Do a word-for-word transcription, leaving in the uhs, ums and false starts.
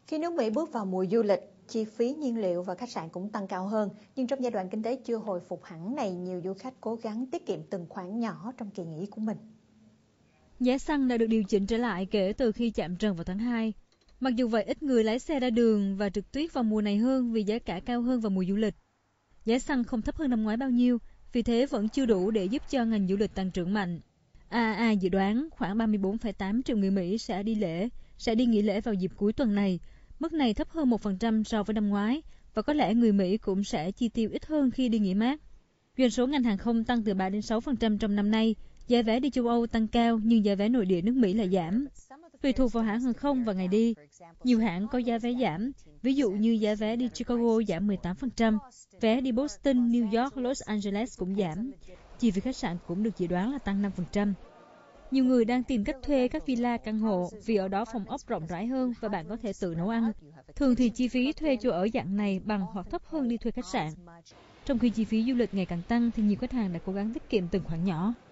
Khi nước Mỹ bước vào mùa du lịch, chi phí nhiên liệu và khách sạn cũng tăng cao hơn. Nhưng trong giai đoạn kinh tế chưa hồi phục hẳn này, nhiều du khách cố gắng tiết kiệm từng khoản nhỏ trong kỳ nghỉ của mình. Giá xăng đã được điều chỉnh trở lại kể từ khi chạm trần vào tháng hai. Mặc dù vậy, ít người lái xe ra đường và trượt tuyết vào mùa này hơn vì giá cả cao hơn vào mùa du lịch. Giá xăng không thấp hơn năm ngoái bao nhiêu, vì thế vẫn chưa đủ để giúp cho ngành du lịch tăng trưởng mạnh. a a a dự đoán khoảng ba mươi bốn phẩy tám triệu người Mỹ sẽ đi lễ, sẽ đi nghỉ lễ vào dịp cuối tuần này. Mức này thấp hơn một phần trăm so với năm ngoái, và có lẽ người Mỹ cũng sẽ chi tiêu ít hơn khi đi nghỉ mát. Doanh số ngành hàng không tăng từ ba đến sáu phần trăm trong năm nay. Giá vé đi châu Âu tăng cao nhưng giá vé nội địa nước Mỹ lại giảm. Tùy thuộc vào hãng hàng không và ngày đi. Nhiều hãng có giá vé giảm, ví dụ như giá vé đi Chicago giảm mười tám phần trăm, vé đi Boston, New York, Los Angeles cũng giảm. Chi phí khách sạn cũng được dự đoán là tăng năm phần trăm. Nhiều người đang tìm cách thuê các villa căn hộ vì ở đó phòng ốc rộng rãi hơn và bạn có thể tự nấu ăn. Thường thì chi phí thuê chỗ ở dạng này bằng hoặc thấp hơn đi thuê khách sạn. Trong khi chi phí du lịch ngày càng tăng thì nhiều khách hàng đã cố gắng tiết kiệm từng khoản nhỏ.